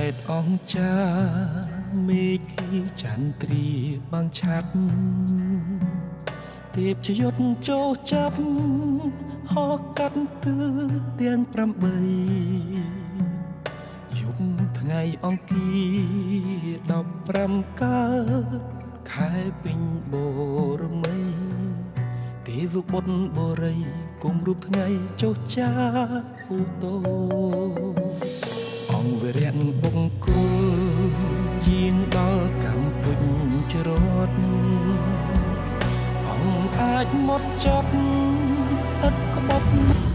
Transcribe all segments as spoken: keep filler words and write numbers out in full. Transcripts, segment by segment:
ดอองจ้าเมฆจันทรีบางชัดเตียบชยศโจจับหอกกัดตื้อเตียงปรำใบยุบថ្ងៃអង្គារដប់ប្រាំកើតខែពេញបរមីទេវបុត្របរិយគុំរូបថ្ងៃចុះចាឧតោអង្គវរៈបង្គោលយាងដល់កម្ពុជារត់អង្គអាចមកចត់ឥតក្បត់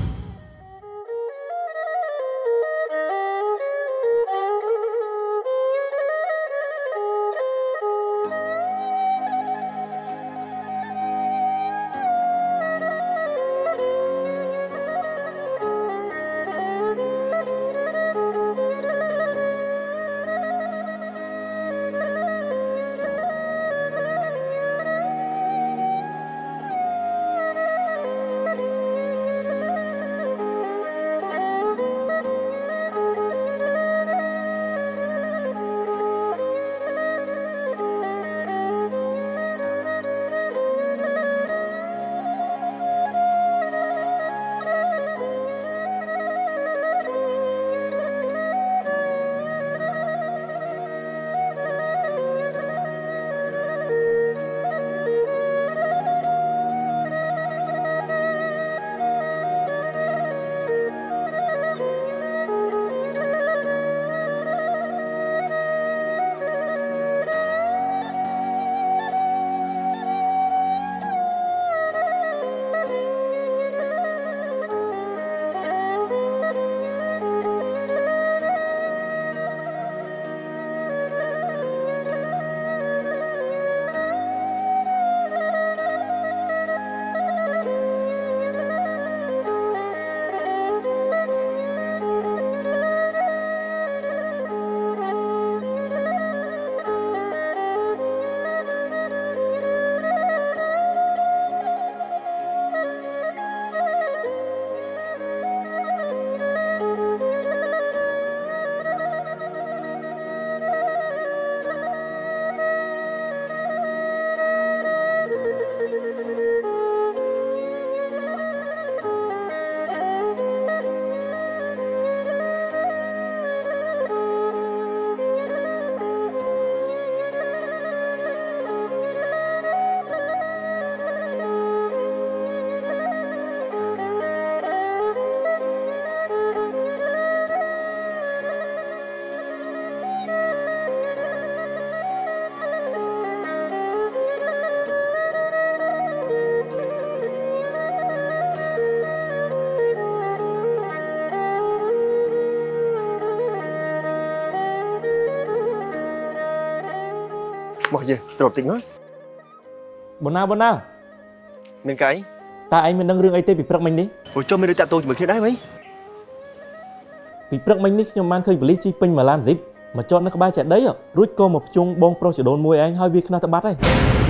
មកយើស្រុបតិចមកបុណ្ណាបុណ្ណាមានកៃតើឯងមិនដឹងរឿងអីទេពីព្រឹកមិញនេះអូចុះមានរឿងតាក់ទងជាមួយគ្នាដែរវិញពីព្រឹកមិញនេះខ្ញុំបានឃើញប៉ូលីសជិះពេញមួយឡានស៊ីបមកចតនៅក្បែរចេតិយរួចក៏មកភ្ជង់បងប្រុសចដូនមួយឯងហើយវាខ្នោះទៅបាត់ហើយ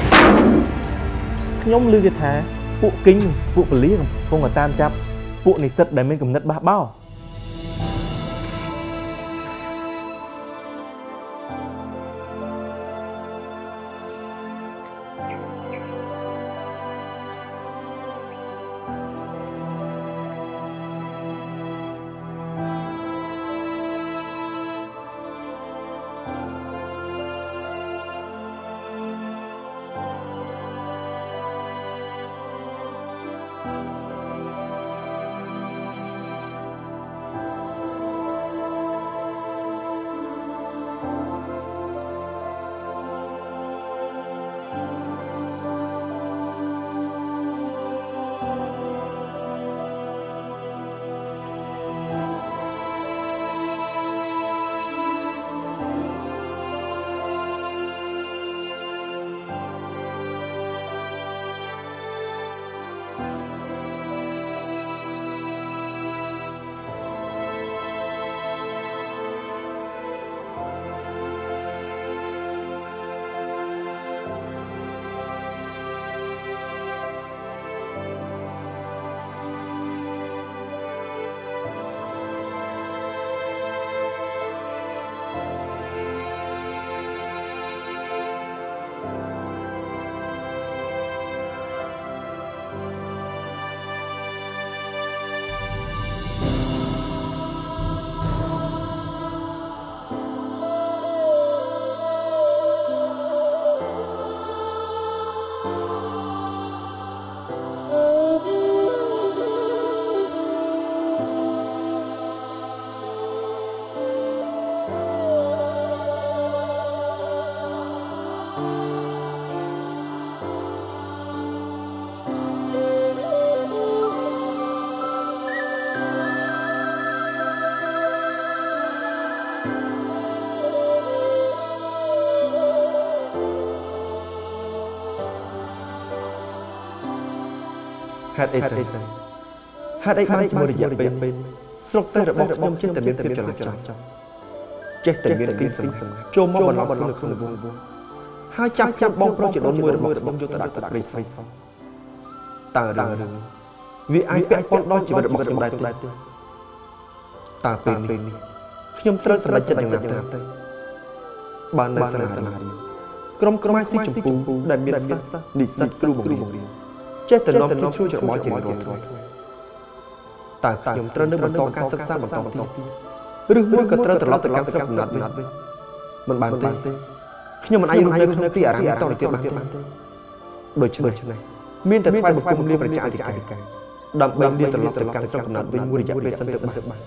ខ្ញុំឮគេថាពួកគិញពួកប៉ូលីសកំពុងតែតាមចាប់ពួកនិស្សិតដែលមានគំនិតបះបោរហេតុអីទៅហេតុអីបានជាមួយរយៈពេលស្រុកតែរបស់ខ្ញុំចេះតែមានភាពចលាចលចេះតែមានគិសម្ងាត់ចូលមកបន្លំនៅក្នុងវងហើយចាប់ចាប់បងប្រុសជីដូនមួយរបស់ខ្ញុំយកទៅដាក់ទឹកព្រៃស្រីតើរឿងវាអាចពាក់ព័ន្ធដល់ជីវិតរបស់ខ្ញុំដែរទេតើពេលនេះខ្ញុំត្រូវសម្រេចចិត្តយ៉ាងណាទៅបាននៅសាលារៀនក្រុមខ្មែរស៊ីចម្ពូដែលមានសិស្សនិស្សិតគ្រូបង្រៀនចេះតែនាំខ្ញុំជួយច្របល់ជារៀងរាល់ថ្ងៃតើខ្ញុំត្រូវនៅបន្តការសិក្សាបន្តទៀតឬមួយក៏ត្រូវត្រឡប់ទៅកាន់ស្រុកកំណើតវិញមិនបានទេខ្ញុំមិនអាចរស់នៅក្នុងទីអារាមតទៅទៀតបានទេដូច្នេះមានតែថ្វាយបង្គំលាប្រជាអធិការដើម្បីលាត្រឡប់ទៅកាន់ស្រុកកំណើតវិញមួយរយៈពេលសិនទៅបាន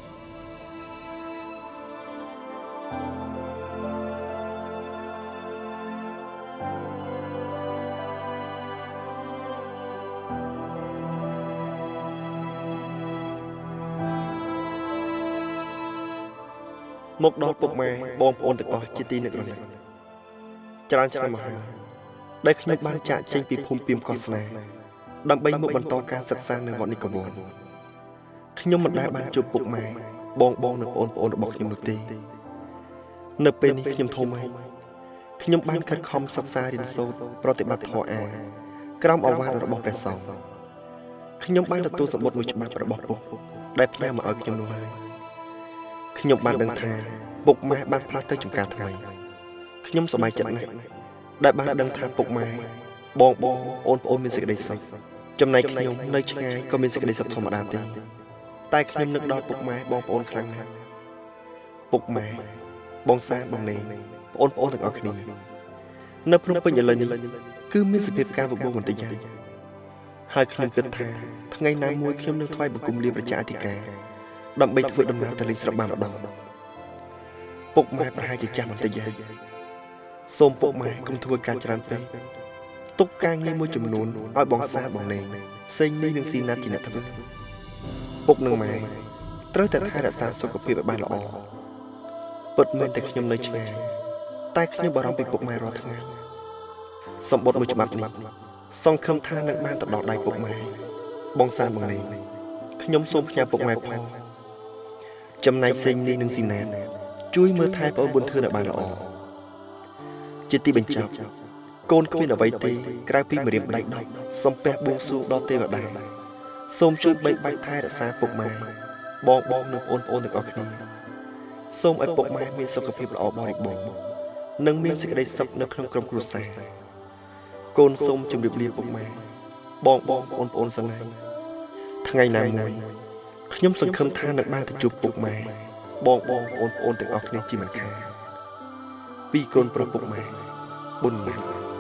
មកដល់ពុកម៉ែបងប្អូនទាំងអស់ជាទីនឹករលឹកច្រើនឆ្នាំមកហើយដែលខ្ញុំបានចាកចេញពីភូមិពីមកោះស្នេហ៍ដើម្បីមកបន្តការសិក្សានៅវត្តនិកវ័នខ្ញុំមិនដែលបានជួបពុកម៉ែបងបងនិងបងប្អូនរបស់ខ្ញុំនោះទេនៅពេលនេះខ្ញុំធំហើយខ្ញុំបានខិតខំសិក្សារៀនសូត្រប្រតិបត្តិធម៌អាក្រោមឱវាទរបស់ព្រះសង្ឃខ្ញុំបានទទួលសម្បត្តិមួយច្បាប់របស់ពុកដែលផ្ញើមកឲ្យខ្ញុំនោះហើយខ្ញុំបានដឹងថាពុកម៉ែបានផ្លាស់ទៅចំការថ្មីខ្ញុំសប្បាយចិត្តណាស់ដែលបានដឹងថាពុកម៉ែបងបងអូនប្អូនមានសេចក្តីសុខចំណែកខ្ញុំនៅឆ្ងាយក៏មានសេចក្តីសុខធម្មតាទេតែខ្ញុំនឹកដល់ពុកម៉ែបងប្អូនខ្លាំងណាស់ពុកម៉ែបងសាបងនេបងប្អូនទាំងអស់គ្នានៅភ្នំពេញឥឡូវនេះគឺមានសភាពការវឹកវរបន្តិចហើយហើយខ្ញុំគិតថាថ្ងៃណាមួយខ្ញុំនឹងថ្វាយបង្គំលាប្រជាអធិការដើម្បីធ្វើដំណើរទៅលេងស្រុកបានម្ដងពុកម៉ែប្រហែលជាចាស់បន្តិចហើយសូមពុកម៉ែកុំធ្វើការច្រើនពេកទុកការងារមួយចំនួនឲ្យបងសាបងនេសេងនេះនឹងស៊ីណាត់ជាអ្នកធ្វើពុកនិងម៉ែត្រូវតែថែរក្សាសុខភាពឲ្យបានល្អពិតមែនតែខ្ញុំនៅឆ្ងាយតែខ្ញុំបារម្ភពីពុកម៉ែរាល់ថ្ងៃសម្បត្តិមួយច្បាប់នេះសង្ឃឹមថានឹងបានទៅដល់ដៃពុកម៉ែបងសាបងនេខ្ញុំសូមផ្ញើពុកម៉ែផងចំណែកសេងនេះនឹងស៊ីណានជួយមើលថែប្អូនប៊ុនធឿនឲ្យបានល្អជាទីបញ្ចប់កូនគ្មានអ្វីទេក្រៅពីម្រាមដៃដប់សំពះបួងសួងដល់ទេវតាសូមជួយបីបាច់ថែរក្សាពុកម៉ែបងបងនិងប្អូនប្អូនទាំងអស់គ្នាសូមឲ្យពុកម៉ែមានសុខភាពល្អបរិបូរណ៍និងមានសេចក្តីសុខនៅក្នុងក្រុមគ្រួសារកូនសូមជម្រាបលាពុកម៉ែបងបងប្អូនប្អូនសង្ឃថ្ងៃណាមួយខ្ញុំសង្ឃឹមថានឹងបានទៅជួបពុកម៉ែបងបងប្អូនប្អូនទាំងអស់គ្នាជាមិនខានពីកូនប្រុសពុកម៉ែប៊ុនម៉ែ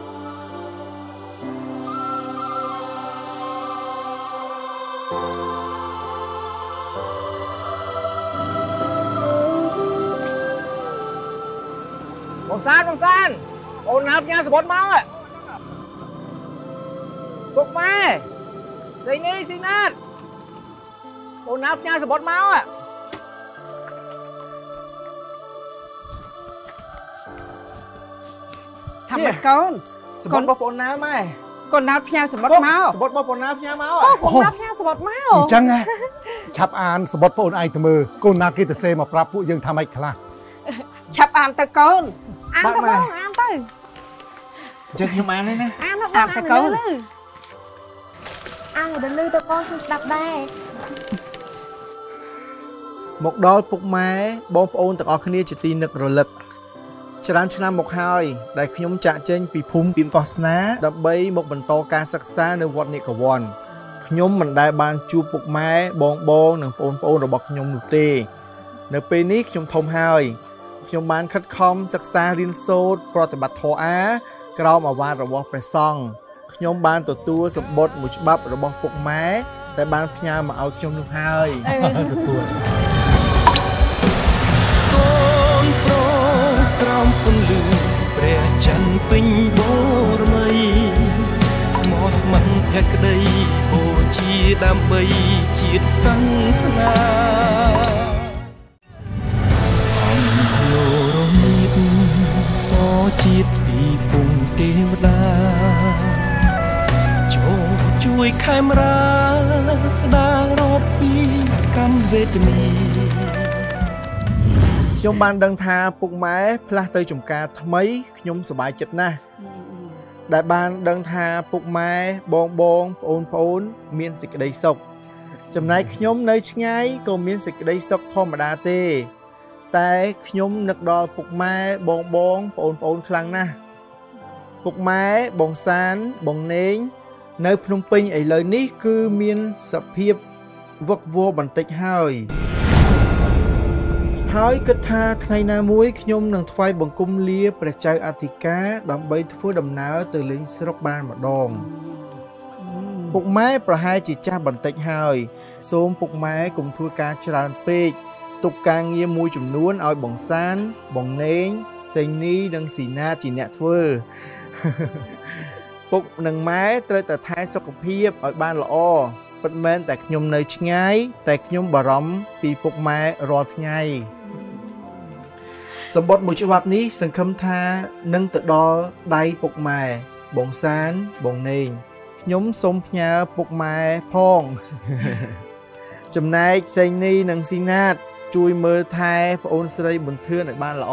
បងសានបងសានអូនណាផ្ញើសបុតមកពុកម៉ែស្អីនេះស៊ីណាត់អូនណាផ្ញើសបុតមកថាម៉េចកូនសបុតរបស់បងណាម៉ែកូនណាផ្ញើសបុតមកសបុតរបស់បងណាផ្ញើមកអូកូនណាផ្ញើសបុតមកអញ្ចឹងណាឆាប់អានសបុតបងឯងទៅមើលកូនណាគេទៅសេមកប្រាប់ពួកយើងថាម៉េចខ្លះឆាប់អានទៅកូនអានទៅបងអានទៅអញ្ចឹងខ្ញុំអាននេះណាអានទៅកូនអានទៅលឺទៅបងខ្ញុំស្ដាប់ដែរមកដល់ពុកម៉ែបងប្អូនទាំងអស់គ្នាជាទីនឹករលឹកច្រើនឆ្នាំមកហើយដែលខ្ញុំចាក់ចេញពីភូមិពីមកោះស្នាដើម្បីមកបន្តការសិក្សានៅវត្តនិកវ័នខ្ញុំមិនដែលបានជួបពុកម៉ែបងបងនិងបងប្អូនរបស់ខ្ញុំនោះទេនៅពេលនេះខ្ញុំធំហើយខ្ញុំបានខិតខំសិក្សារៀនសូត្រប្រតិបត្តិធម៌អាក្រោមឱវាទរបស់ព្រះសង្ឃខ្ញុំបានទទួលសម្បត្តិមួយច្បាប់របស់ពុកម៉ែដែលបានផ្ញើមកឲ្យខ្ញុំនោះហើយទទួលកូនប្រុសក្រោមពន្លឺព្រះច័ន្ទពេញបូរមីស្មោះស្ម័គ្រភក្តីបូជាដើម្បីជាតិសង្ឃស្នាសជាតិពីពុំទេវតាចូលជួជួយខេមរាស្ដាររត់ពីកម្មវេទនីខ្ញុំបានដឹងថាពុកម៉ែផ្លាស់ទៅចំការថ្មីខ្ញុំសប្បាយចិត្តណាស់ដែលបានដឹងថាពុកម៉ែបងបងប្អូនប្អូនមានសេចក្តីសុខចំណែកខ្ញុំនៅឆ្ងាយក៏មានសេចក្តីសុខធម្មតាទេតែខ្ញុំនឹកដល់ពុកម៉ែបងបងប្អូនប្អូនខ្លាំងណាស់ពុកម៉ែបងសានបងនេងនៅភ្នំពេញឥឡូវនេះគឺមានសភាពវឹកវរបន្តិចហើយហើយគិតថាថ្ងៃណាមួយខ្ញុំនឹងថ្វាយបង្គំលាព្រះចៅអធិការដើម្បីធ្វើដំណើរទៅលេងស្រុកបានម្ដងពុកម៉ែប្រហែលជាចាស់បន្តិចហើយសូមពុកម៉ែកុំធ្វើការច្រើនពេកទុកការងារមួយចំនួនឲ្យបងសានបងនេងសេងនីនិងស៊ីណាជាអ្នកធ្វើពុកនិងម៉ែត្រូវតែថែសុខភាពឲ្យបានល្អពិតមែនតែខ្ញុំនៅឆ្ងាយតែខ្ញុំបារម្ភពីពុកម៉ែរាល់ថ្ងៃសម្បត្តិមួយច្បាប់នេះសង្ឃឹមថានឹងទៅដល់ដៃពុកម៉ែបងសានបងនេងខ្ញុំសូមផ្ញើពុកម៉ែផងចំណែកសេងនីនិងស៊ីណាតជួយមើលថែប្អូនស្រីប៊ុនធឿនឲ្យបានល្អ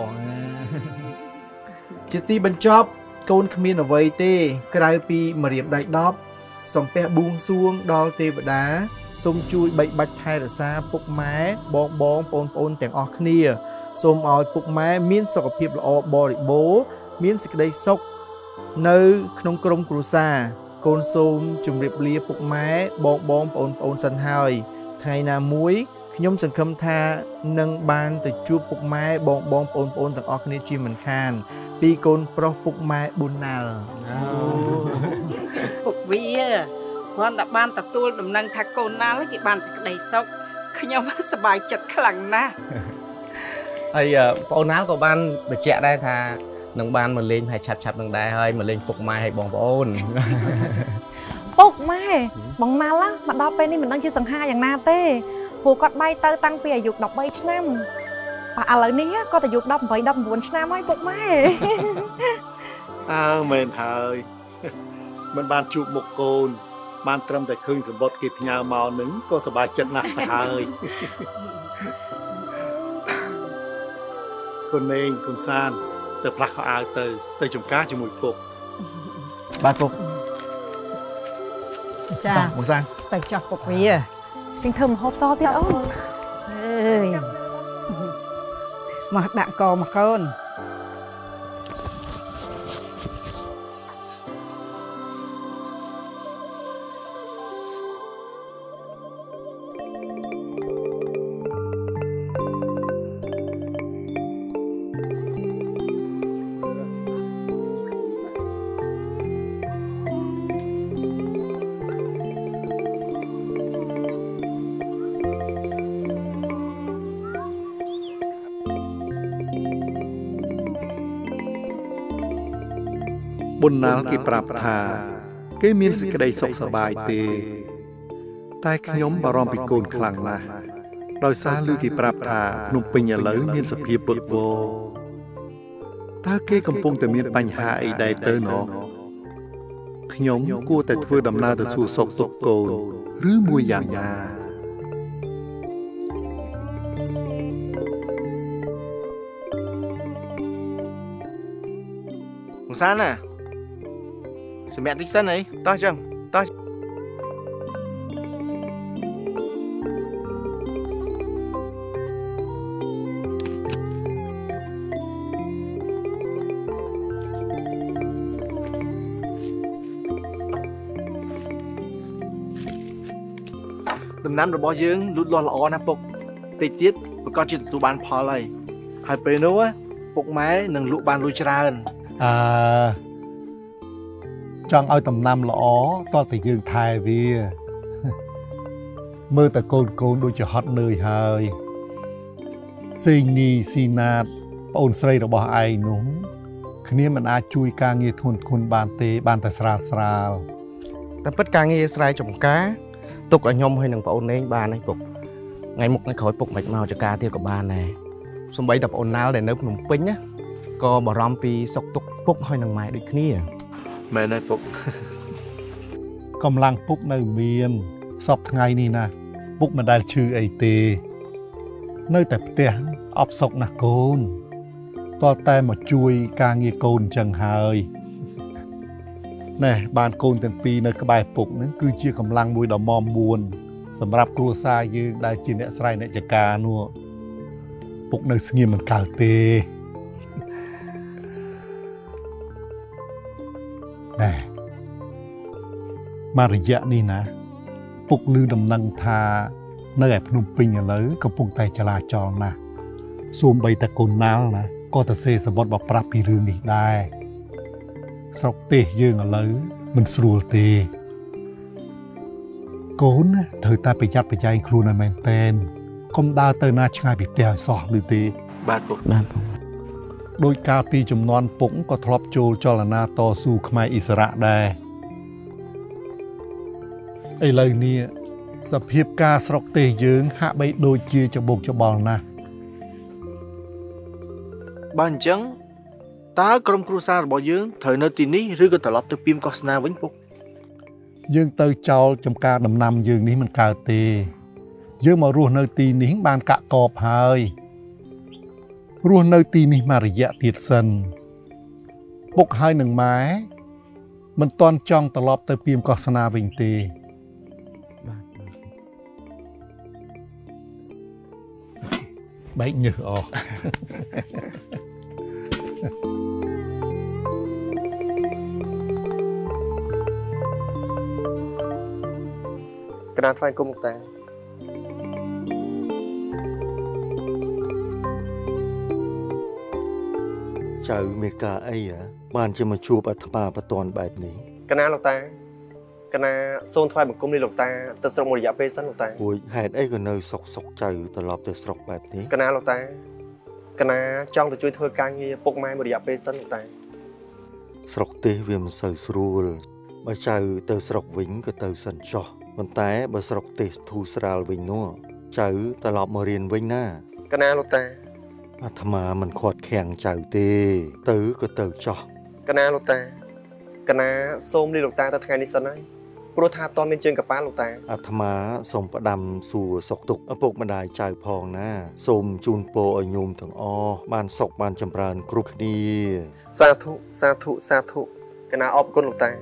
ជាទីបញ្ចប់កូនគ្មានអ្វីទេក្រៅពីម្រាមដៃដប់សំពះបួងសួងដល់ទេវតាសូមជួយបីបាច់ថែរក្សាពុកម៉ែបងបងប្អូនប្អូនទាំងអស់គ្នាសូមឲ្យពុកម៉ែមានសុខភាពល្អបរិបូរណ៍មានសេចក្តីសុខនៅក្នុងក្រុមគ្រួសារកូនសូមជម្រាបលាពុកម៉ែបងបងប្អូនប្អូនសិនហើយថ្ងៃណាមួយខ្ញុំសង្ឃឹមថានឹងបានទៅជួបពុកម៉ែបងបងប្អូនប្អូនទាំងអស់គ្នាជាមិនខានពីកូនប្រុសពុកម៉ែប៊ុនណាល់ពុកវាគាត់តែបានទទួលដំណឹងថាកូនណាល់គេបានសេចក្តីសុខខ្ញុំសប្បាយចិត្តខ្លាំងណាស់ហើយប្អូនណាល់ក៏បានបញ្ជាក់ដែរថានឹងបានមកលេងហើយឆាប់ឆាប់នឹងដែរហើយមកលេងពុកម៉ែហើយបងប្អូនពុកម៉ែបងណាល់មកដល់ពេលនេះមិនដឹងជាសង្ហាយ៉ាងណាទេព្រោះគាត់បាយទៅតាំងពីអាយុដប់បីឆ្នាំបាទឥឡូវនេះគាត់អាយុដប់ប្រាំបី ដប់៩ឆ្នាំហើយពុកម៉ែអើមែនហើយមិនបានជួបមុខកូនបានត្រឹមតែឃើញសម្បត្តិគេផ្ញើមកនឹងក៏សប្បាយចិត្តណាស់ទៅហើយកូននេងកូនសានទៅផ្លាស់ខោអាវទៅទៅចំការជាមួយពុកបាទពុកចាបងសានទៅចោះពុកវាទិញធ្វើម្ហូបតទៀតអូនអើយមកដាក់កមកកូនប៊ុនណាល់គេប្រាប់ថាគេមានសេចក្តីសុខសប្បាយទេតែខ្ញុំបារម្ភពីកូនខ្លាំងណាស់ដោយសារឮគេប្រាប់ថាភ្នំពេញឥឡូវមានសភាពពឹកវរតើគេកំពុងតែមានបញ្ហាអីដែរទៅណោះខ្ញុំគួរតែធ្វើដំណើរទៅសួរសុខទុក្ខកូនឬមួយយ៉ាងណាបងសានណាសម្រាប់តិចសិនអីតោះចឹងតោះដំណាំរបស់យើងលូតលាស់ល្អណាស់ពុកតិចទៀតប្រកាសជាទទួលបានផលហើយហើយពេលនោះពុកម៉ែនឹងលក់បានលុយច្រើនអឺចង់ឲ្យដំណាំល្អតោះតែយើងថែវាមើលតែកូនកូនដូចជាហត់នឿយហើយសេងនីស៊ីណាតប្អូនស្រីរបស់ឯងនោះគ្នាមិនអាចជួយការងារធ្ងន់ធ្ងរបានទេបានតែស្រាលស្រាលតែពិតការងារស្រែចម្ការទុកឲ្យខ្ញុំហើយនឹងប្អូននេងបានហើយពុកថ្ងៃមុខថ្ងៃក្រោយពុកមិនមកចការទៀតក៏បានដែរសម្បីតែប្អូនណាល់ដែលនៅភ្នំពេញណាក៏បារម្ភពីសុខទុក្ខពុកហើយនឹងម៉ែដូចគ្នាមែនហើយពុកកំឡុងពុកនៅមានសពថ្ងៃនេះណាពុកមិនដែលឈឺអីទេនៅតែផ្ទះអបសុកណាស់កូនតើតែមកជួយការងារកូនអញ្ចឹងហើយណែបានកូនទាំងពីរនៅក្បែរពុកហ្នឹងគឺជាកម្លាំងមួយដ៏មាំមួនសម្រាប់គ្រួសារយើងដែលជាអ្នកស្រ័យអ្នកចការនោះពុកនៅស្ងៀមមិនកើតទេណែមករយៈនេះណាពុកឮដំណឹងថានៅឯភ្នំពេញឥឡូវកំពុងតែចលាចលណាស់សូម្បីតែកូនណាល់ណាក៏ទៅសេសវត្តមកប្រាប់ពីរឿងនេះដែរស្រុកទេសយើងឥឡូវមិនស្រួលទេកូនណាត្រូវតែប្រយ័ត្នប្រយែងខ្លួនឲ្យមែនតែនកុំដើរទៅណាឆ្ងាយពីផ្ទះឲ្យសោះឬទេបាទពុកបាទពុកដោយកាលពីចំនួនពុកក៏ធ្លាប់ចូលចលនាតស៊ូខ្មែរអ៊ីស្រាអែលដែរឥឡូវនេះសភាពការស្រុកទេសយើងហាក់បីដូចជាច្បុកច្បល់ណាស់បើអញ្ចឹងតើក្រុមគ្រួសាររបស់យើងត្រូវនៅទីនេះឬក៏ត្រឡប់ទៅពីមកោះស្នាវិញពុកយើងទៅចោលចំការដំណាំយើងនេះមិនកើតទេយើងមករស់នៅទីនេះបានកាក់កបហើយរស់នៅទីនេះមករយៈទៀតសិនពុកហើយនឹងម៉ែមិនទាន់ចង់ត្រឡប់ទៅពីមកោះស្នាវិញទេបែកញើសអស់កណាថ្វាយគុំលោកតាចៅមេកាអីហ៎បានជាមកជួបអាត្មាបតនបែបនេះកណាលោកតាកណាសូនថ្វាយបង្គំនេះលោកតាទៅស្រុកមួយរយៈពេលសិនលោកតាពួយហេតុអីក៏នៅសុកសុកចៅត្រឡប់ទៅស្រុកបែបនេះកណាលោកតាកណាចង់ទៅជួយធ្វើការងារពុកម៉ែមួយរយៈពេលសិនលោកតាស្រុកទេសវាមិនសូវស្រួលបើចៅទៅស្រុកវិញក៏ទៅសិនចោះប៉ុន្តែបើស្រុកទេសធូរស្រាលវិញនោះចៅត្រឡប់មករៀនវិញណាកណាលោកតាអាត្មាមិនខាត់ខាំងចៅទេទៅក៏ទៅចោះកណាលោកតាកណាសូមលាលោកតាទៅថ្ងៃនេះសិនហើយព្រោះថាតមានជើងកប៉ាល់លោកតាអាត្មាសូមផ្ដាំសួរសុខទុក្ខឪពុកម្ដាយចៅផងណាសូមជូនពរឲ្យញោមទាំងអស់បានសុខបានចម្រើនគ្រប់គ្នាសាធុសាធុសាធុកណាអរគុណលោកតា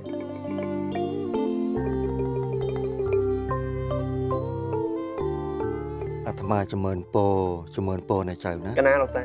អាត្មាចម្រើនពរចម្រើនពរនៃចៅណាកណាលោកតា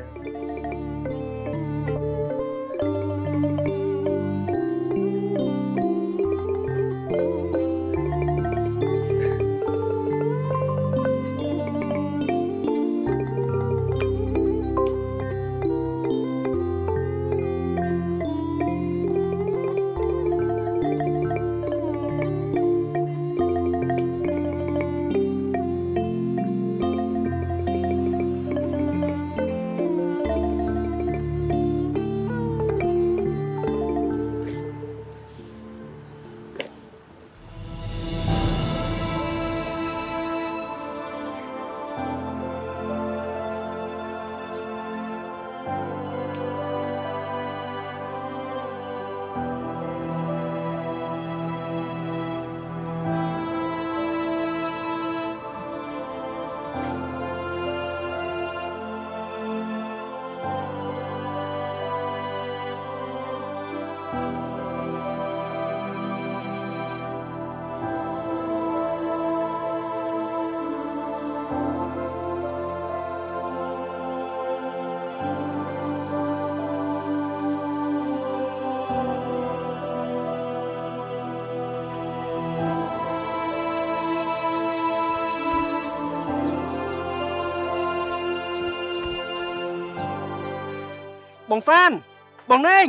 បងសានបងណេង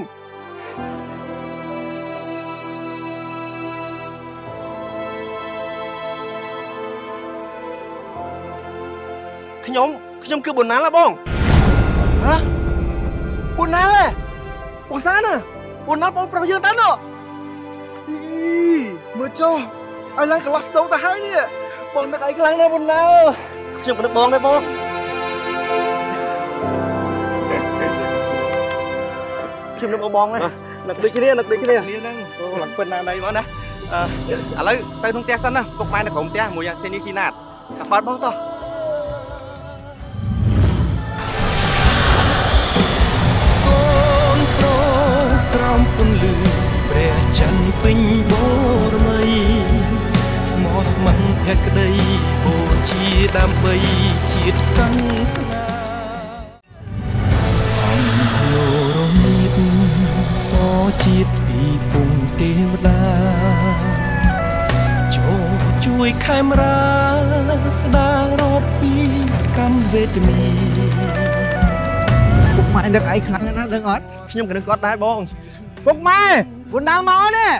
ខ្ញុំខ្ញុំគឺប៊ុនណាល់ហ៎បងហ៎ប៊ុនណាល់ហ៎បងសានណាប៊ុនណាល់បងប្រុសយើងតើណ៎មើលចុះឲ្យឡើងកន្លោះស្ទងទៅហើយនេះបងនឹកអីខ្លាំងណាស់ប៊ុនណាល់ខ្ញុំក៏នឹកបងដែរបងខ្ញុំនឹកបងណានឹកដូចគ្នានឹកដូចគ្នាគ្នាហ្នឹងអូឡើងពិនណាស់ណៃបងណាឥឡូវទៅក្នុងផ្ទះសិនណាពុកម៉ែនៅក្រុមផ្ទះមួយយ៉ាងសេនីស៊ីណាតបាត់បងតោះកូនប្រុសក្រោមពន្លឺព្រះច័ន្ទពេញបូរមីស្មោះស្ម័គ្រភក្តីបូជាដើម្បីជាតិសង្សារអង្គលោរមៀតសជាតិពីពុំទេវតាចូលជួយខេមរាស្ដាររត់ពីកម្មវេទនីពុកម៉ែនឹកអីខ្លាំងណាស់ដឹងអត់ខ្ញុំក៏នឹកគាត់ដែរបងពុកម៉ែបុណ្ណាមកនេះ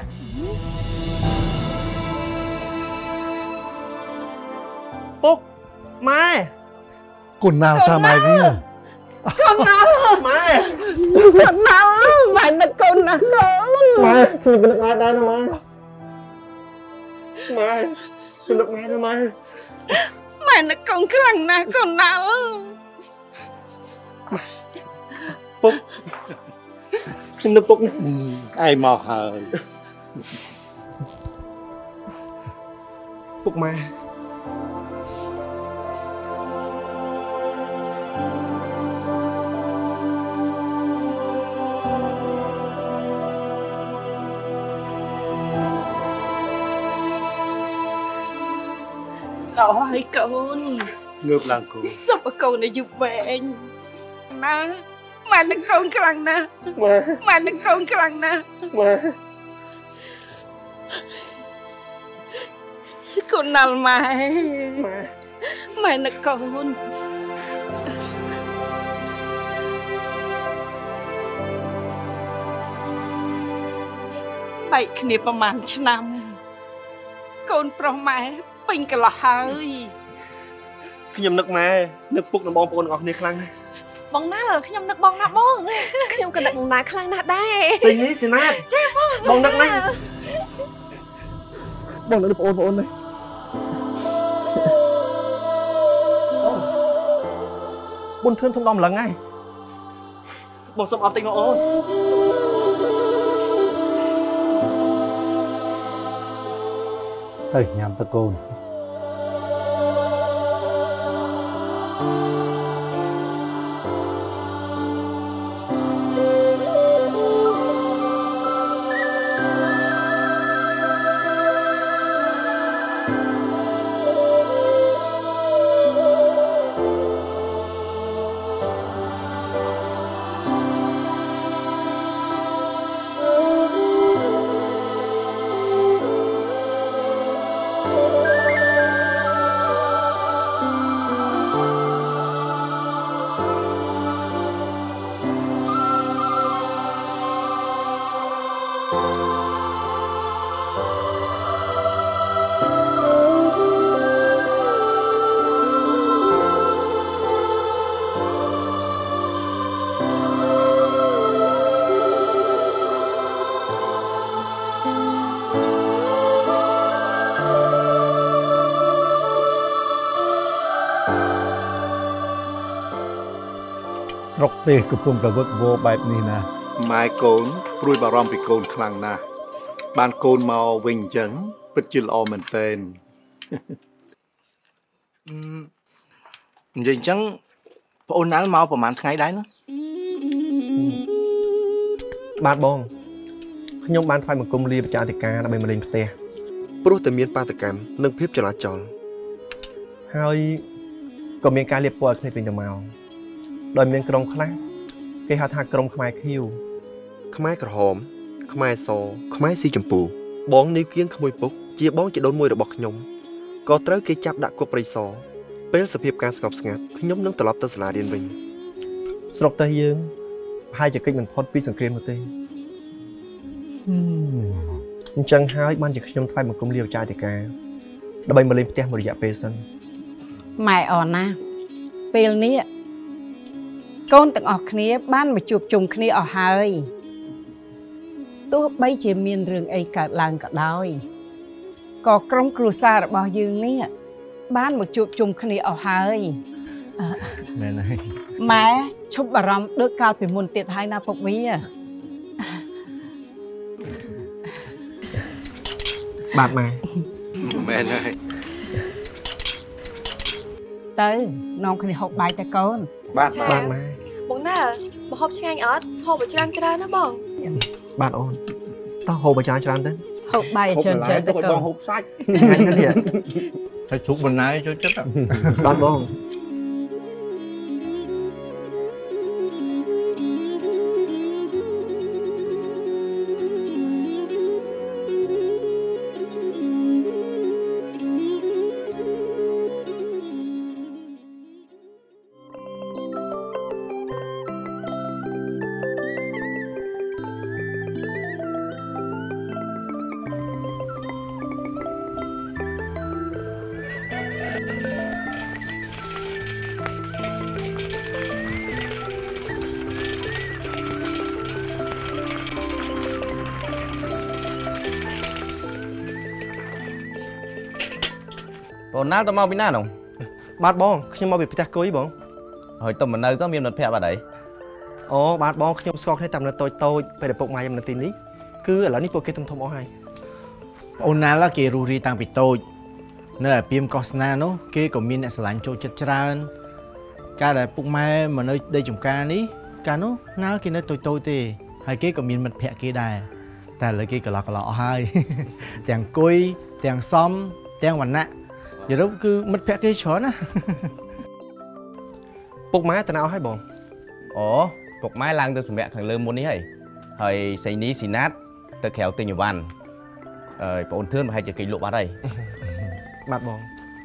ពុកម៉ែកូនណាល់តាមឯនេះកូនណាល់ម៉ែកូនណាល់ម៉ែនឹកកូនណាស់កូនម៉ែខ្ញុំក៏នឹកម៉ែដែរណាម៉ែម៉ែខ្ញុំនឹកម៉ែណាម៉ែម៉ែនឹកកូនខ្លាំងណាស់កូនណាល់ពុកខ្ញុំនឹកពុកឯងមកហើយពុកម៉ែអើយកូនងើបឡើងកូនសុំឲ្យកូនអាយុវែងណាម៉ែនឹងកូនខ្លាំងណាស់ម៉ែម៉ែនឹងកូនខ្លាំងណាស់ម៉ែកូនណាល់ម៉ែម៉ែម៉ែនឹងកូនបែកគ្នាប្រហែលឆ្នាំកូនប្រុសម៉ែពេញកន្លោះហើយខ្ញុំនឹកម៉ែនឹកពុកនិងបងប្អូនទាំងអស់គ្នាខ្លាំងណាស់បងណាល់ខ្ញុំនឹកបងណាស់បងខ្ញុំក៏នឹកបងណាល់ខ្លាំងណាស់ដែរសេនីសេណាតចាបងបងនឹកណាស់បងនឹកបងប្អូនបងប្អូនណាបុនធឿនធំដំឡើងហើយបងសុំអត់តិចមកអូនទៅញ៉ាំតកូនស្រុកទេសកំពុងតែវឹកវរបែបនេះណាម៉ែកូនព្រួយបារម្ភពីកូនខ្លាំងណាស់បានកូនមកវិញអញ្ចឹងពិតជាល្អមែនទែននិយាយអញ្ចឹងប្អូនណាល់មកប្រហែលថ្ងៃដែរណាបាទបងខ្ញុំបានថ្វាយបង្គំលាប្រជាអធិការដើម្បីមកលេងផ្ទះព្រោះតែមានបាតកម្មនិងភាពចលាចលហើយក៏មានការលាបពណ៌គ្នាពេញទៅមកដោយមានក្រុមខ្លះគេហៅថាក្រុមខ្មែរខៀវខ្មែរក្រហមខ្មែរសខ្មែរស៊ីចម្ពូបងនីគៀងក្មួយពុកជាបងជាដូនមួយរបស់ខ្ញុំក៏ត្រូវគេចាប់ដាក់គុកព្រៃសរពេលសភាពការស្ងប់ស្ងាត់ខ្ញុំនឹងត្រឡប់ទៅសាលារៀនវិញស្រុកតេះយើងប្រហែលជាគេចមិនផុតពីសង្គ្រាមនោះទេអញ្ចឹងហើយបានជាខ្ញុំថ្វាយបង្គំលាចាយតិកាដើម្បីមកលេងផ្ទះមួយរយៈពេលសិនម៉ែអូនណាពេលនេះកូនទាំងអស់គ្នាបានមកជួបជុំគ្នាអស់ហើយទោះបីជាមានរឿងអីកើតឡើងក៏ដោយក៏ក្រុមគ្រួសាររបស់យើងនេះបានមកជួបជុំគ្នាអស់ហើយមែនហើយម៉ែឈប់បារម្ភដូចកាលពីមុនទៀតហើយណាពុកវីបាទម៉ែមែនហើយទៅនាំគ្នាហូបបាយតែកូនបាទបាទម៉ែបងណាមកហូបឆ្ងាញ់អត់ហូបឲ្យច្រើនច្រើនណាបងបាទអូនតោះហូបឲ្យច្រើនច្រើនទៅហូបបាយច្រើនច្រើនទៅកូនបងហូបសាច់ឆ្ងាញ់ណាស់នេះហើយជុកបណ្ណាយចូលចិត្តបាទបងបងណាទៅមកពីណានោះបាទបងខ្ញុំមកពីផ្ទះគុយបងហើយទៅមិននៅចុះមានមិត្តភក្តិបាត់អីអូបាទបងខ្ញុំស្គាល់គ្នាតាមនៅតូចតូចពេលឪពុកម៉ែខ្ញុំនៅទីនេះគឺឥឡូវនេះពួកគេធំធំអស់ហើយអូនណាឡាគេរស់រីតាំងពីតូចនៅឯពីមកោសនានោះគេក៏មានអ្នកស្រឡាញ់ចូលចិត្តច្រើនកាលដែលពុកម៉ែមកនៅដីចំការនេះកាលនោះណាគេនៅតូចតូចទេហើយគេក៏មានមិត្តភក្តិគេដែរតែឥឡូវគេកន្លោះកន្លោះអស់ហើយទាំងគុយទាំងសំទាំងវណ្ណៈយល់គឺមិត្តភក្តិគេច្រើនណាពុកម៉ែទៅណាអស់ហើយបងអូពុកម៉ែឡើងទៅសម្រាប់ខាងលើមុននេះហើយហើយសៃនីស៊ីណាតទៅក្រៅទិញអីវ៉ាន់អើយបងអូនធឿនប្រហែលជាគេលក់បាត់ហើយបាទបង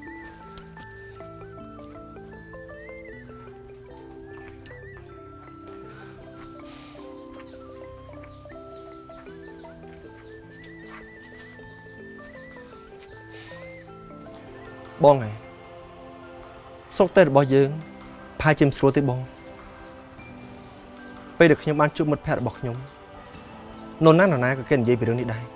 បងហើយស្រុកតែរបស់យើងផាជាមិនស្រួលទេបងពេលដែលខ្ញុំបានជួបមិត្តភក្តិរបស់ខ្ញុំនរណានរណាក៏គេនិយាយពីរឿងនេះដែរ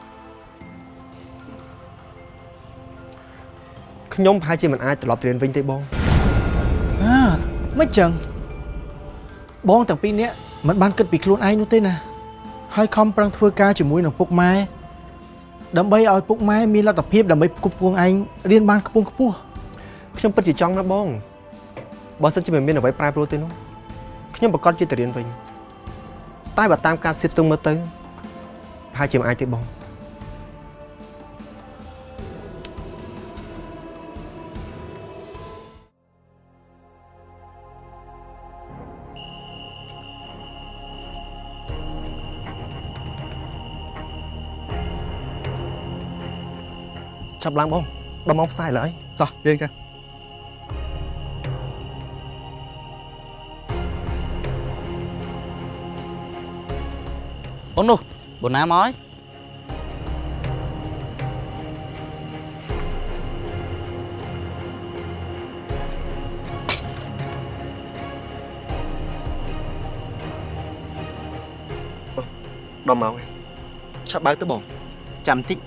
ខ្ញុំផាជាមិនអាចត្រឡប់ទៅរៀនវិញទេបងអើមិនចឹងបងទាំងពីរនាក់មិនបានគិតពីខ្លួនឯងនោះទេណាហើយខំប្រឹងធ្វើការជាមួយនឹងពុកម៉ែដើម្បីឲ្យពុកម៉ែមានលទ្ធភាពដើម្បីផ្គប់ផ្គង់ឯងរៀនបានខ្ពង់ខ្ពស់ខ្ញុំពិតជាចង់ណាបងបើសិនជាមិនមានអ្វីប្រែប្រួលទេនោះខ្ញុំប្រកាសជាទៅរៀនវិញតែបើតាមការសិតស្ទង់មើលទៅប្រហែលជាមិនអាចទេបងចាប់ឡើងបងដល់មកផ្សាយឡើយចោះយើងទៅអូននោះបងណាមកហើយដល់មកឆាប់បើកទៅបងចាំតិច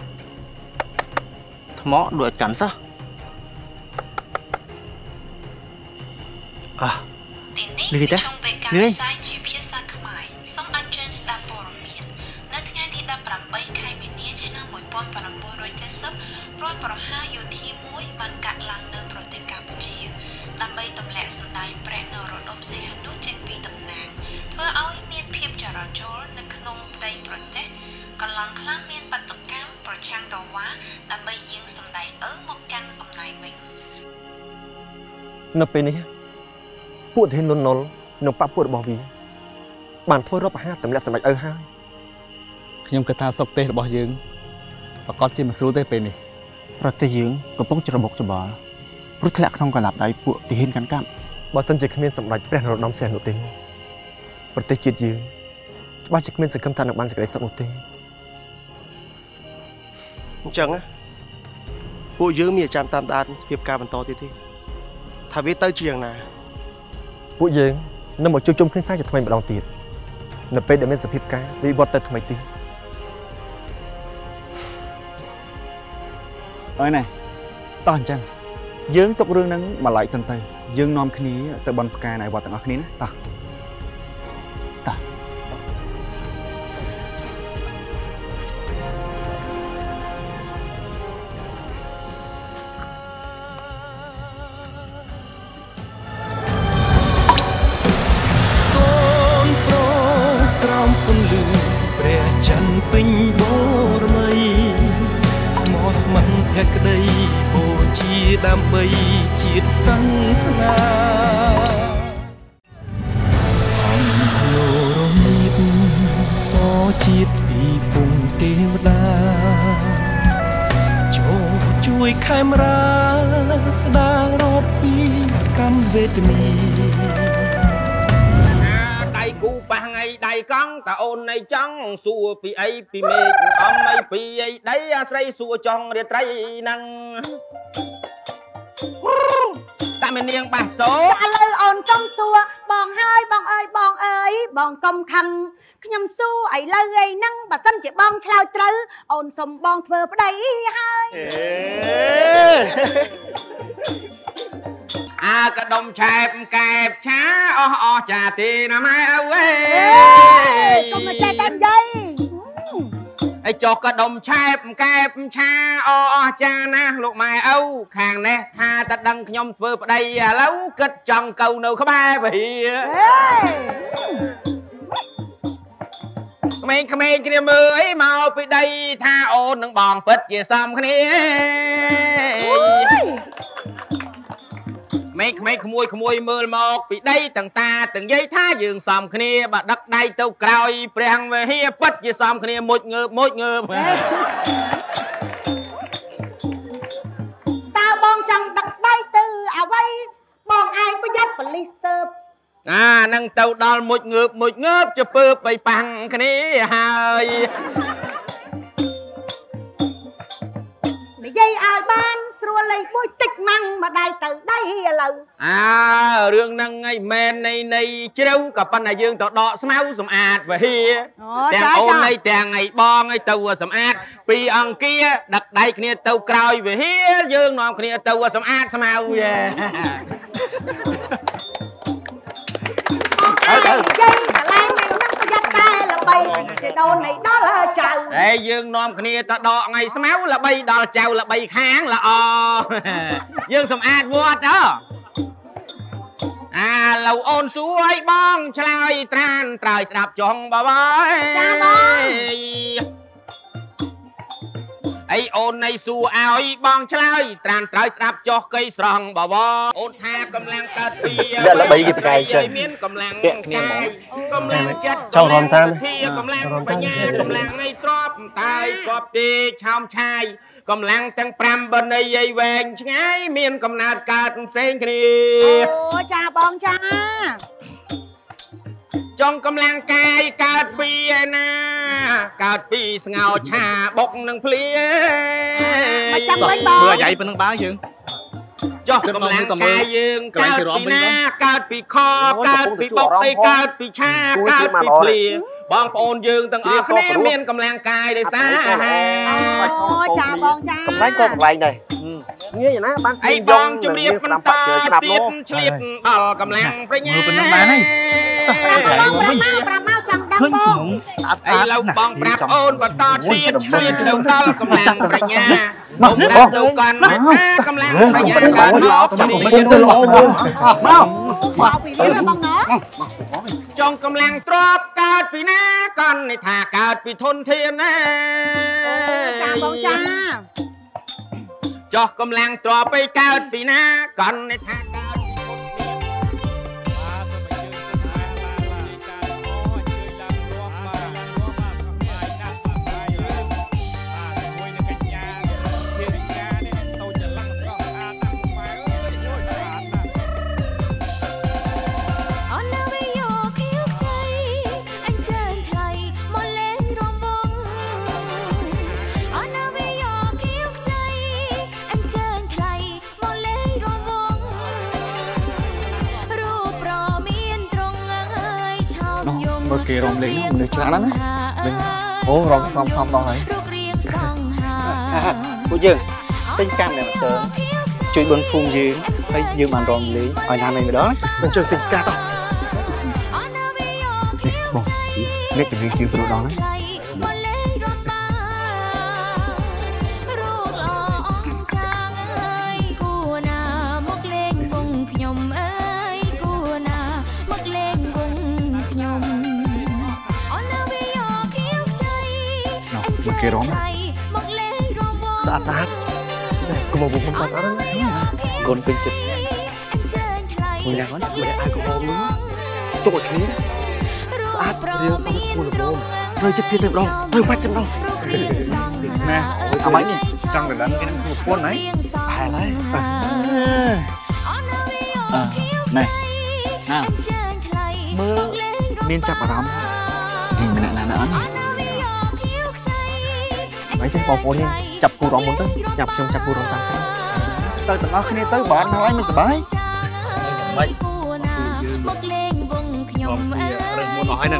ថ្មដូចកាន់សោះអ่ะលីតាលីជាភាសាខ្មែរសូមអញ្ជើញស្ដាប់ព័ត៌មាននៅថ្ងៃទីដប់ប្រាំបីខែមីនាឆ្នាំmột nghìn chín trăm bảy mươiរដ្ឋប្រហារយោធាមួយបានកាត់ឡើងនៅប្រទេសកម្ពុជាដើម្បីទម្លាក់សម្ដែងព្រះនរោត្តមសីហនុចេញពីតំណាងធ្វើឲ្យមានភាពចរាចរណ៍នៅក្នុងផ្ទៃប្រទេសកន្លងខ្លះមានបាតុកម្មប្រឆាំងតវ៉ាដើម្បីយាងសម្ដែងអើមកកាន់អំណាចវិញនៅពេលនេះពួកធាននុននុលនិងបពុតរបស់វាបានធ្វើរដ្ឋប្រហារទម្លាក់សម្ដេចឪហើយខ្ញុំគិតថាសុខទេសរបស់យើងប្រកាសជាមិនស្រួលទេពេលនេះប្រទេសយើងកំពុងច្របូកច្របល់ព្រោះធ្លាក់ក្នុងកលាប់ដៃពួកទាហានកាន់កាប់បើសិនជាគ្មានសម្ដេចព្រះនរោត្តមសីហនុទេប្រទេសជាតិយើងច្បាស់ជាគ្មានសង្ឃឹមថានឹងបានសេចក្តីសុខនោះទេអញ្ចឹងពួកយើងមានចាំតាមដានស្ភាពការបន្តទៀតទេថាវាទៅជាយ៉ាងណាពួកយើងនឹងមកជួបជុំគ្នាសាជាថ្មីម្ដងទៀតនៅពេលដែលមានសភាពការវិវត្តទៅថ្មីទីអើយណែតោះអញ្ចឹងយើងទុករឿងហ្នឹងមកឡែកសិនទៅយើងនាំគ្នាទៅបន់ផ្កាយនៅវត្តទាំងអស់គ្នាណាតោះតោះពេញបរមីស្មោះស្ម័គ្រភក្តីបូជាដើម្បីជាតិសាសនាលោរមៀតសជាតិពីពុំទេវតាចូលជួយខេមរាស្ដាររត់ពីកម្មវេទនីដៃគូប៉ះថ្ងៃដៃកង់តាអូននៃចង់សួរពីអីពីមេឃអំអីពីអីដៃអាស្រ័យសួរចង់រាត្រីហ្នឹងតាមេនាងបាសោឥឡូវអូនសុំសួរបងហើយបងអើយបងអើយបងកុំខឹងខ្ញុំសួរឥឡូវអីហ្នឹងបើសិនជាបងឆ្លើយត្រូវអូនសុំបងធ្វើប្តីហើយអាកដុំឆែបកែបឆាអស់អស់ចាទីណាម៉ែអើអើយកុំមកចេះតែនិយាយអីចុះកដុំឆែបកែបឆាអស់អស់ចាណាលោកម៉ែឪខាងនេះថាតែដឹងខ្ញុំធ្វើប្តីឥឡូវគិតចង់កៅនៅក្បែរពហិក្មេងក្មេងគ្នាមើលអីមកពីដីថាអូននឹងបងពិតជាសមគ្នាមេក្មេងក្មួយក្មួយមើលមកពីដីទាំងតាទាំងយាយថាយើងសមគ្នាបើដឹកដៃទៅក្រោយព្រះវិហារពិតជាសមគ្នាមុជងើបមុជងើបតើបងចង់ដឹកដៃទៅអ្វីបងឯងប្រយ័ត្នប៉ូលីសស៊ើបអានឹងទៅដល់មុជងើបមុជងើបជពើបៃប៉ាំងគ្នាហើយនិយាយឲ្យបានស្រួលលេខមួយតិចម៉ាំងមកដៃទៅដៃឥឡូវអើរឿងហ្នឹងឯងមែននៃនៃជ្រៅក៏ប៉ុន្តែយើងទៅដកស្មៅសម្អាតវិហារទាំងអូនឯងទាំងឯងបងឯងទៅសម្អាតពីអង្គាដឹកដៃគ្នាទៅក្រោយវិហារយើងនាំគ្នាទៅសម្អាតស្មៅយេអើទៅយាយកន្លែងនេះហ្នឹងប្រយ័ត្នតែល្បីជាដូននៃដល់ចៅហើយយើងនាំគ្នាទៅដកថ្ងៃស្មៅល្បីដល់ចៅល្បីខាងល្អយើងសម្អាតវត្តហ៎អាឡូវអូនសួរឲ្យបងឆ្លើយត្រានត្រើយស្ដាប់ចុងបបចាបងអីអូននៃសួរឲ្យបងឆ្លើយត្រានត្រើយស្ដាប់ចុះកៃស្រង់បបអូនថាកម្លាំងកើតពីល្បីគេប្រកែកចេះមានកម្លាំងកាយកម្លាំងចិត្តចង់រំតាមកម្លាំងបញ្ញាកម្លាំងនៃទ្របតែគប់ទីឆោមឆាយកម្លាំងទាំងប្រាំបនៃឲ្យវែងឆ្ងាយមានកំណើតកើតផ្សេងគ្នាអូចាបងចាចង់កម្លាំងកាយកើតពីឯណាកើតពីស្ងោឆាបុកនឹងភ្លៀមកចាំមិនបងមើលអាយ៉ៃប៉ុណ្ណឹងបានយើងចុះកម្លាំងកាយយើងកើតពីណាកើតពីខកើតពីបុកអីកើតពីឆាកើតពីភ្លៀបងប្អូនយើងទាំងអស់គ្នាមានកម្លាំងកាយដោយសារអាហារអូចាបងចាកម្លាំងក៏កម្លាំងដែរងាយណាបានស្អីបងជំរាបបន្តទៀតឆ្លៀតដល់កម្លាំងប្រាជ្ញាមើលប៉ុណ្ណឹងបានហើយប្រាប់មកចង់ដឹងបងឥឡូវបងប្រាប់អូនបន្តទៀតឆ្លៀតទៅដល់កម្លាំងប្រាជ្ញាបងប្រាប់ទៅកាន់កម្លាំងប្រាជ្ញាកើតមកជំរាបទៅល្អមកមកពីនេះបងណាចង់កម្លាំងទ្របកើតពីណាកាន់ន័យថាកើតពីធនធានណាចាបងចាចោះកម្លាំងទ្របឲ្យកើតពីណាកាន់ន័យថាកើតគេរំលេងនោះមនុស្សច្រើនណាស់អូរំសំសំដល់ហើយពួកយើងទិញកាំអ្នកទៅជួយបុនភូមិយើងហើយយើងបានរំលេងឲ្យណាមិនម្ដងអញ្ចឹងទិញកាត់បងនេះជំនាញជាងស្រួលដល់ណាមកគេរំស្អាតស្អាតកុំមកខ្ញុំតាត់អត់ណាកូនពេញចិត្តមួយយ៉ាងហ្នឹងមិនអាចកុំមកនោះទុកឲ្យគ្នាស្អាតរៀងសំគួរល្មមត្រូវចិត្តទៀតទៅម្ដងទៅបាច់ទៅម្ដងណែអាម៉េចនេះចង់ទៅដឹងគេនឹងប្រពន្ធហ៎ហែលហើយអឺណែណាមើលមានចាប់អារម្មណ៍គេម្នាក់ណាណាអត់ហើយចេះបងប្អូននេះចាប់គូរំមុនទៅចាប់ខ្ញុំចាប់គូរំតាមទៅទាំងអស់គ្នាទៅបានហើយមិនសុបាយមិនមកលេងវងខ្ញុំរើសមុនអស់ហើយហ្នឹង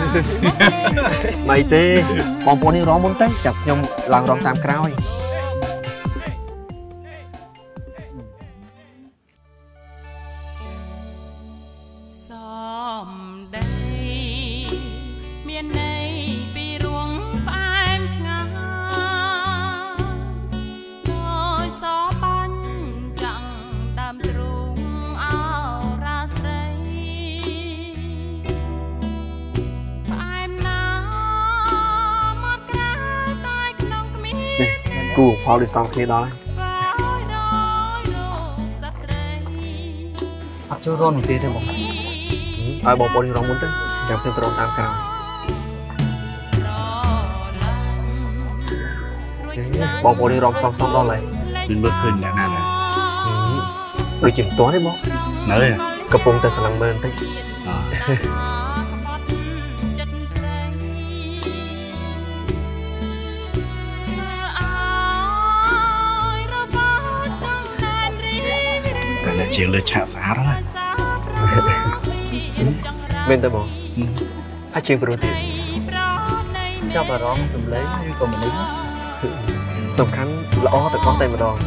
មិនទេបងប្អូននេះរំមុនទៅចាប់ខ្ញុំឡើងរំតាមក្រោយគូផលដូចសំគ្នាដល់អត់ចូលរំនោះទេទេបងឲ្យបងប្អូនរំមុនទៅចាំខ្ញុំទៅរំតាមក្រោយបងប្អូនរំសំសំដល់ហើយមានមើលឃើញអ្នកណាណាដូចជាមិនទាន់ទេបងនៅទេកំពុងតែស្លឹងមើលបន្តិចជាលើឆាកស្អាតណាមែនទេបងហើយជាងប្រូទៀតចាប់អារម្មណ៍សម្លេងឬក៏មនុស្សសំខាន់ល្អទាំងអស់តែម្ដង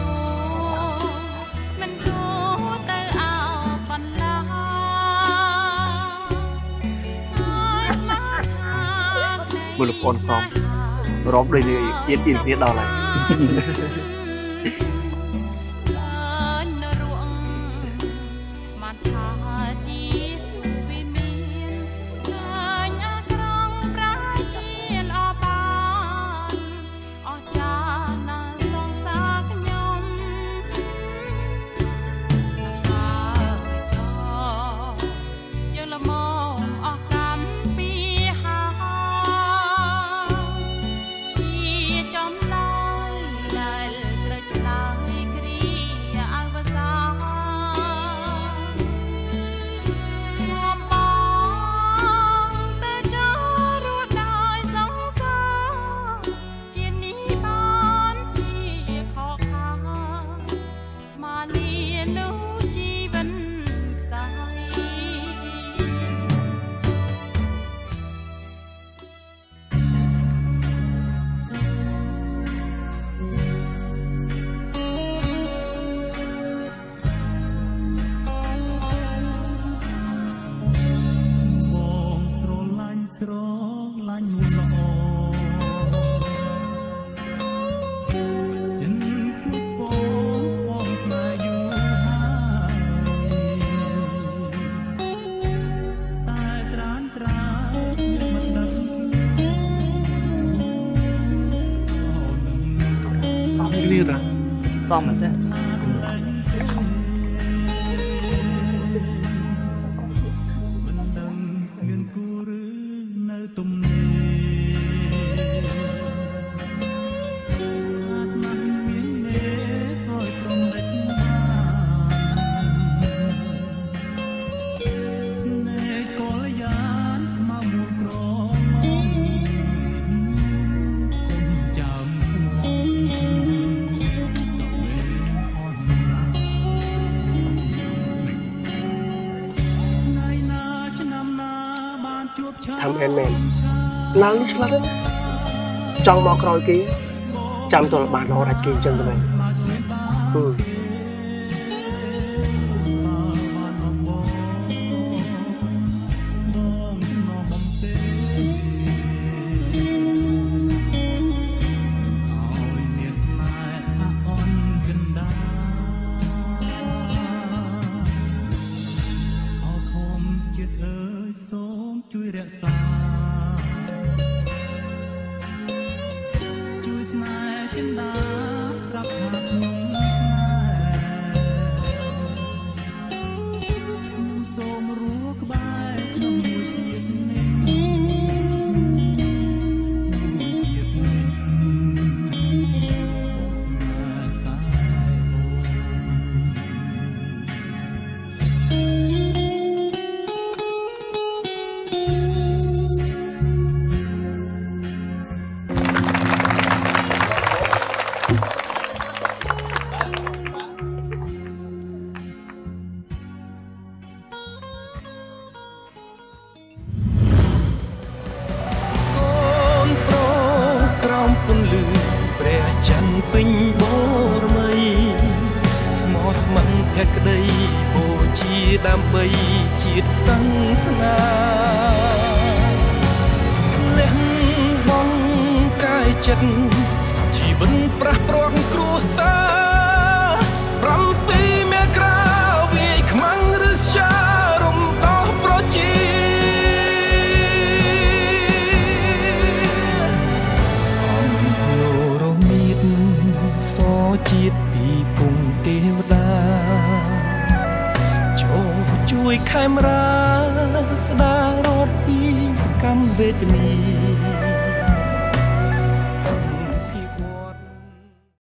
មើលលោកប្អូនសំរំដូចនេះទៀតទៀតទៀតដល់ហើយសមមែនទេทำแอนแมนนางนี่ฉลาดนะจองมาครอยกี้จำตัวละบาทรอได้กี่จังเลยอืมជួយរក្សាស្ម័គ្រភក្តីបូជាដើម្បីជាតិសាសនាលះបង់កាយចិត្តជីវិតប្រះព្រាត់គ្រួសារប្រាំពីមេក្រាវាយខ្មាំងឬជារំដោះប្រជាសជាតិពីពុងទេវតាចូលជួយខេមរាស្ដាររត់ពីកម្មវេទនី